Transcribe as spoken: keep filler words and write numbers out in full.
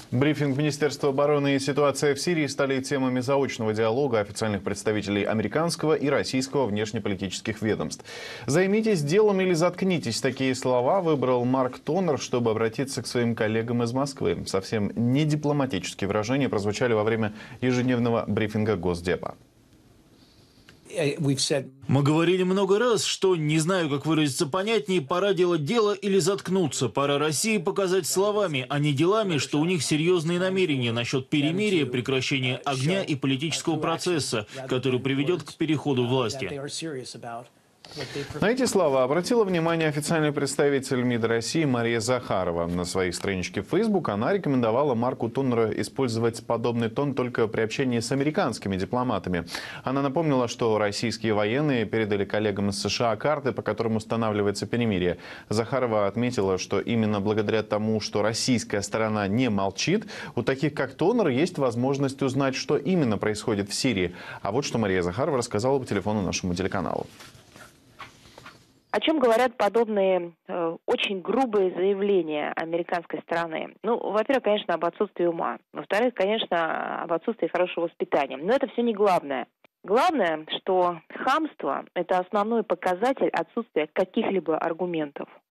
Брифинг Министерства обороны и ситуация в Сирии стали темами заочного диалога официальных представителей американского и российского внешнеполитических ведомств. «Займитесь делом или заткнитесь» — такие слова выбрал Марк Тоннер, чтобы обратиться к своим коллегам из Москвы. Совсем не дипломатические выражения прозвучали во время ежедневного брифинга Госдепа. Мы говорили много раз, что, не знаю, как выразиться понятнее, пора делать дело или заткнуться. Пора России показать словами, а не делами, что у них серьезные намерения насчет перемирия, прекращения огня и политического процесса, который приведет к переходу власти. На эти слова обратила внимание официальный представитель МИД России Мария Захарова. На своей страничке в Facebook она рекомендовала Марку Тоннеру использовать подобный тон только при общении с американскими дипломатами. Она напомнила, что российские военные передали коллегам из США карты, по которым устанавливается перемирие. Захарова отметила, что именно благодаря тому, что российская сторона не молчит, у таких как Тоннер есть возможность узнать, что именно происходит в Сирии. А вот что Мария Захарова рассказала по телефону нашему телеканалу. О чем говорят подобные э, очень грубые заявления американской стороны? Ну, во-первых, конечно, об отсутствии ума. Во-вторых, конечно, об отсутствии хорошего воспитания. Но это все не главное. Главное, что хамство – это основной показатель отсутствия каких-либо аргументов.